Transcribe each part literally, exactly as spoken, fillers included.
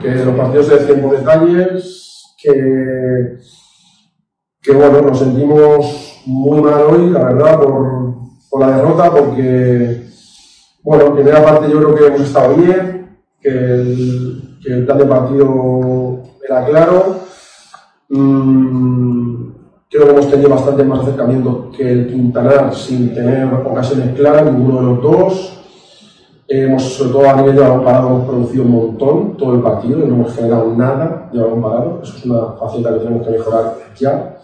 que los partidos se deciden por detalles, que, que bueno, nos sentimos muy mal hoy, la verdad, por, por la derrota, porque, bueno, en primera parte yo creo que hemos estado bien, que el, que el plan de partido era claro. Mm, creo que hemos tenido bastante más acercamiento que el Quintanar sin tener ocasiones claras, ninguno de los dos. Hemos, sobre todo a nivel de balón parado, hemos producido un montón todo el partido y no hemos generado nada de balón parado. Eso es una faceta que tenemos que mejorar ya.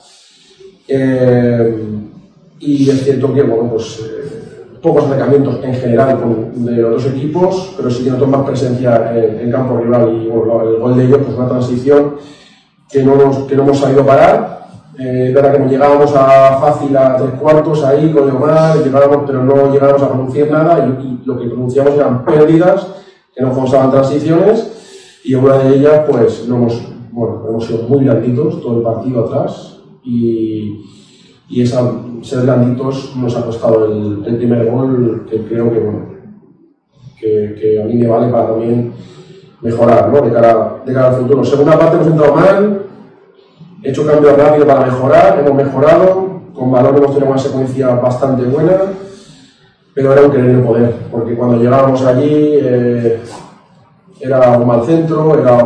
Eh, y es cierto que, bueno, pues eh, pocos acercamientos en general con, de los dos equipos, pero sí que nosotros más presencia en, en campo rival y bueno, el gol de ellos, pues una transición que no, nos, que no hemos sabido parar. Eh, es verdad que nos llegábamos a fácil a tres cuartos ahí con Leomar, llegábamos, pero no llegábamos a producir nada y, y lo que producíamos eran pérdidas, que no forzaban transiciones y una de ellas pues no hemos, bueno, hemos sido muy blanditos todo el partido atrás y, y esa, ser blanditos nos ha costado el, el primer gol que creo que, bueno, que, que a mí me vale para también mejorar, ¿no? de, cara, de cara al futuro. Segunda parte hemos entrado mal. He hecho cambios rápidos para mejorar, hemos mejorado, con balón hemos tenido una secuencia bastante buena, pero era un querer no poder, porque cuando llegábamos allí eh, era un mal centro, era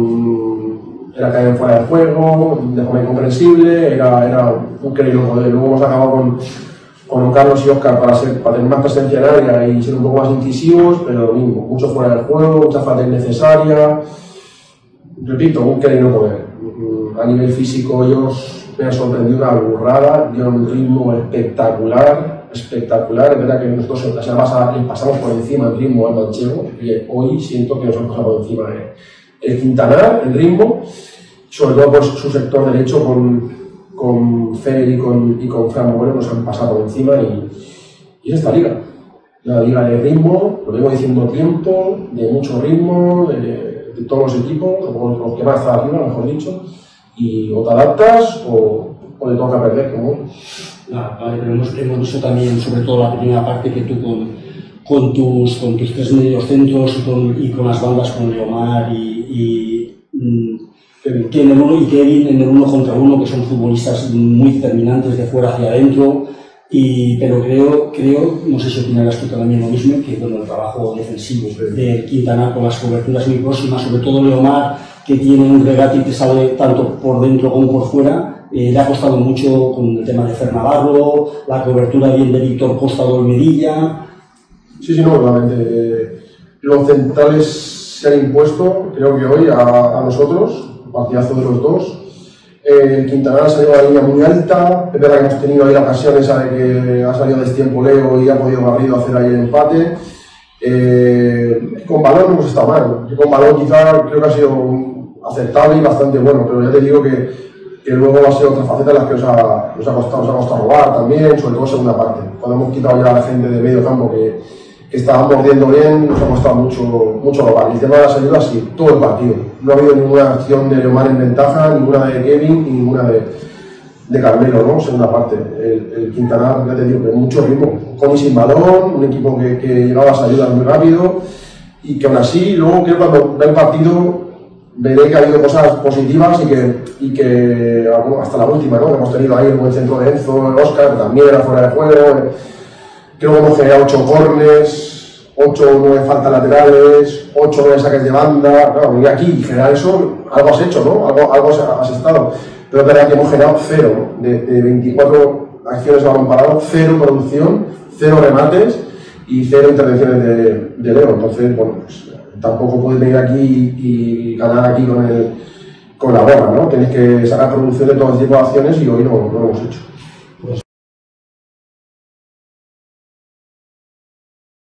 un era caer fuera de juego, de forma incomprensible, era, era un querer no poder. Luego hemos acabado con, con Carlos y Óscar para, ser, para tener más presencia en área y ser un poco más incisivos, pero lo mismo, mucho fuera del juego, mucha falta innecesaria. Repito, un querer no poder. A nivel físico ellos me han sorprendido una burrada, dieron un ritmo espectacular, espectacular. Es verdad que nosotros la semana pasada les pasamos por encima el ritmo al manchego y hoy siento que nos hemos pasado por encima el, el Quintanar, el ritmo, sobre todo por su sector derecho con, con Fer y con, y con Fran Moreno nos han pasado por encima y, y es esta liga, la liga de ritmo, lo vengo diciendo tiempo, de mucho ritmo, de, de todos los equipos, o los que van a estar arriba, mejor dicho. Y o te adaptas o, o te toca perder, como ah, vale, pero hemos, hemos visto también, sobre todo la primera parte, que tú con, con, tus, con tus tres medios centros y con, y con las bandas con Leomar y, y mm, que en el uno y Kevin en el uno contra uno, que son futbolistas muy determinantes de fuera hacia adentro, y, pero creo, creo, no sé si opinarás tú también lo mismo, que bueno, el trabajo defensivo de Quintanar con las coberturas muy próximas, sobre todo Leomar, que tiene un regate que sale tanto por dentro como por fuera, eh, le ha costado mucho con el tema de Fer Navarro, la cobertura bien de Víctor Costa o Olmedilla. Sí, sí, no, realmente. Eh, los centrales se han impuesto, creo que hoy, a, a nosotros, partidazo de los dos. Eh, el Quintanar ha salido a la línea muy alta, es verdad que hemos tenido ahí la ocasión esa de que ha salido destiempo Leo y ha podido Garrido hacer ahí el empate. Eh, con balón hemos estado mal, con balón quizá creo que ha sido aceptable y bastante bueno, pero ya te digo que, que luego ha sido otra faceta en las que os ha, os ha costado, os ha costado robar también, sobre todo segunda parte. Cuando hemos quitado ya a la gente de medio campo que, que estaba mordiendo bien, nos ha costado mucho, mucho robar. Y el tema de las ayudas, sí, todo el partido. No ha habido ninguna acción de Leomar en ventaja, ninguna de Kevin y ninguna de, de Carmelo, ¿no? Segunda parte. El, el Quintanar, ya te digo, que mucho ritmo, con y sin balón, un equipo que, que llevaba las ayudas muy rápido y que aún así, luego creo que cuando ve el partido veré que ha habido cosas positivas y que, y que bueno, hasta la última, ¿no? Que hemos tenido ahí el buen centro de Enzo, Óscar, que también era fuera de juego. Creo que hemos generado ocho corners, ocho o nueve faltas laterales, ocho o nueve saques de banda. Claro, venir aquí y generar eso, algo has hecho, ¿no? Algo, algo has estado. Pero es verdad que hemos generado cero, de, de veinticuatro acciones de balón parado, cero producción, cero remates y cero intervenciones de, de Leo. Entonces, bueno, pues tampoco puedes venir aquí y ganar aquí con, el, con la gorra, ¿no? Tienes que sacar producción de todo tipo de acciones y hoy no, no lo hemos hecho.